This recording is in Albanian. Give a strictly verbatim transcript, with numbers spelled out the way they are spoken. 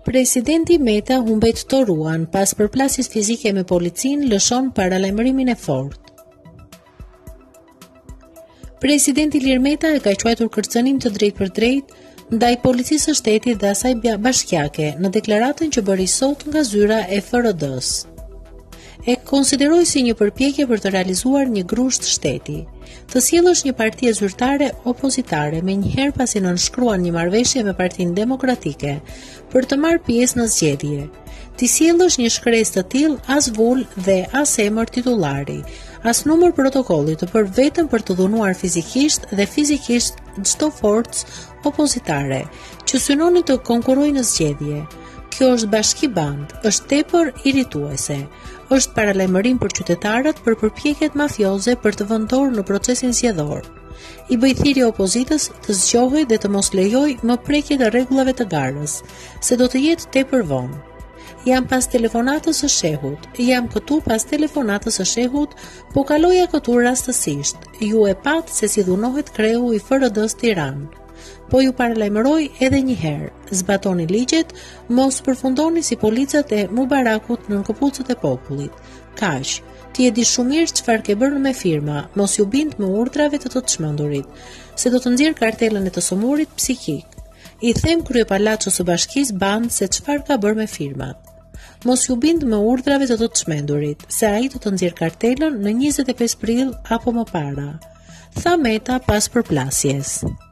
Presidenti Meta humbet Toruan pas përplasjes fizike me policin lëshon paralajmërimin e fortë. Presidenti Ilir Meta e ka quajtur kërcënim të drejtë për drejtë ndaj policisë së shtetit dhe asaj bashkiake në deklaratën që bëri sot nga zyra e F R D-s. E konsideroi si një përpjekje për të realizuar një grusht shteti, të sjellësh një parti zyrtare opozitare me njëherë pasi nënshkruan një marrëveshje me Partinë Demokratike për të marrë pjesë në zgjedhje. Ti sjellësh një shkresë të tillë as vul dhe as emër titullari, as numër protokolli të për vetëm për të dhunuar fizikisht dhe fizikisht çdo forcë opozitare që synoni të konkurrojë në zgjedhje. Kjo është bashki band, është tepër irrituese, është paralajmërim për qytetarët për përpjekjet mafioze për të vënë dorë në procesin zgjedhor. I bëj thirrje opozitës të zgjohej dhe të mos lejojë më prekje të rregullave të garës, se do të jetë tepër vonë. Jam pas telefonatës së shehut, jam këtu pas telefonatës së shehut, po kaloja këtu rastësisht. Ju e pat se si dhunohet kreu i F R D-s Tiranë. Po ju paralajmëroj edhe një herë, zbatoni ligjet, mos përfundoni si policat e Mubarakut në këpucët e popullit. Kaq, ti e di shumë mirë çfarë ke bërë me firma, mos ju bind me urdhrave të të çmendurit, se do të nxjerr kartelën e të sumurit psikik. I them kryepalaços së bashkisë band se çfarë ka bërë me firmat. Mos ju bind me urdhrave të të çmendurit, se ai do të nxjerr kartelën në njëzet e pesë prill apo më para, tha Meta pas përplasjes.